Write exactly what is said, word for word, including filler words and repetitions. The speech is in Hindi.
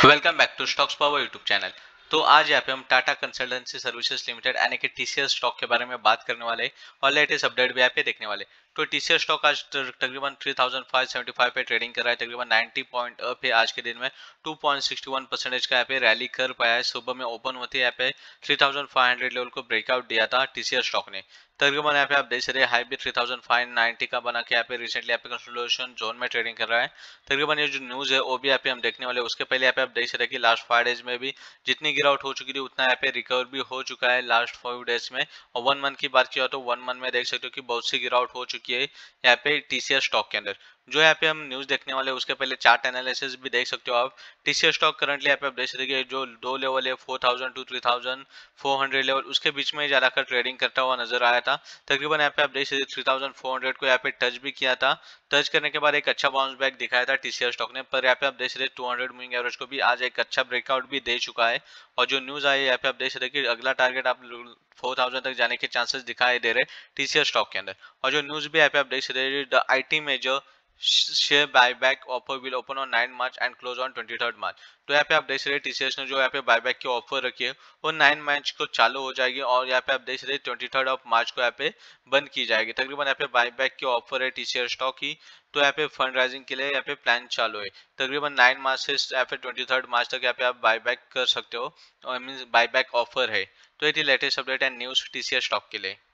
Welcome back to stocks power YouTube channel. तो आज यहाँ पे हम टाटा कंसल्टेंसी सर्विसेज लिमिटेड यानी कि टीसीएस स्टॉक के बारे में बात करने वाले हैं और लेटेस्ट अपडेट भी यहाँ पे देखने वाले। तो टीसीएस स्टॉक आज तकरीबन three thousand five seventy five पे ट्रेडिंग कर रहा है, तकरीबन नाइंटी पॉइंट अप है आज के दिन में। Two point six one percentage का यहाँ पे रैली कर पाया है। सुबह में ओपन होते यहाँ पे three thousand five hundred level को ब्रेकआउट दिया था टीसीएस स्टॉक ने। तकरीबन यहाँ पे आप देख सकते हैं हाई भी थ्री थाउजेंड फाइव नाइंटी का बना के यहाँ पे रिसेंटली यहाँ पे कंसोलिडेशन जोन में ट्रेडिंग कर रहा है। तकरीबन ये जो न्यूज है वो भी यहाँ पे हम देखने वाले। उसके पहले यहाँ पे आप देख सकते हैं कि लास्ट फाइव डेज में भी जितनी गिरावट हो चुकी थी उतना यहाँ पे रिकवर भी हो चुका है लास्ट फाइव डेज में। और वन मंथ की बात किया तो वन मंथ में देख सकते हो कि बहुत सी गिरावट हो चुकी है यहाँ पे टीसीएस स्टॉक के अंदर। जो यहाँ पे हम न्यूज देखने वाले उसके पहले चार्ट एनालिसिस भी देख सकते हो आप। टीसीएस स्टॉक करंटली यहाँ पे आप देख सकते हैं जो दो लेवल है four thousand to three thousand four hundred level, उसके बीच में ज्यादातर ट्रेडिंग करता हुआ नजर आया था। तकरीबन यहाँ पे आप देख सकते थ्री थाउजेंड फोर हंड्रेड को यहाँ पे टच भी किया था। टच करने के बाद एक अच्छा बाउंस बैक दिखाया था टीसीएस स्टॉक ने, पर यहाँ पे आप देख सकते टू हंड्रेड मूविंग एवरेज को भी आज एक अच्छा ब्रेकआउट भी दे चुका है। और जो न्यूज आई है यहाँ पे आप देख सकते कि अगला टारगेट आप फोर थाउजेंड तक जाने के चांसेस दिखाई दे रहे टीसीएस स्टॉक के अंदर। और जो न्यूज भी यहाँ पे आप देख सकते the IT major share buyback offer will open on nine March and close on twenty third March. तो यहाँ पे आप देख सकते टीसीएस ने जो यहाँ पे बायबैक की ऑफर रखी है वो नाइन मार्च को चालू हो जाएगी और यहाँ पे आप देख सकते ट्वेंटी थर्ड ऑफ मार्च को यहाँ पे बंद की जाएगी। तकरीबन यहाँ पे बायबैक की ऑफर है टीसीएस स्टॉक की। तो यहाँ पे फंड राइजिंग के लिए यहाँ पे प्लान चालू है। तकरीबन नाइन मार्च से यहाँ पे ट्वेंटी थर्ड मार्च तक यहाँ पे आप बायबैक कर सकते हो और मीन बायबैक ऑफर है। तो ये थी latest update and news TCS stock के लिए।